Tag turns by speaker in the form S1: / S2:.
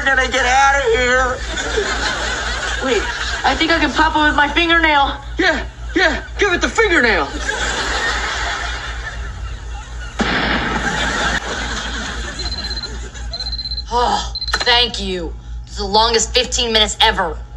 S1: gonna get out of here.
S2: Wait, I think I can pop it with my fingernail.
S3: Yeah, give it the fingernail.
S4: Oh, thank you. It's the longest 15 minutes ever.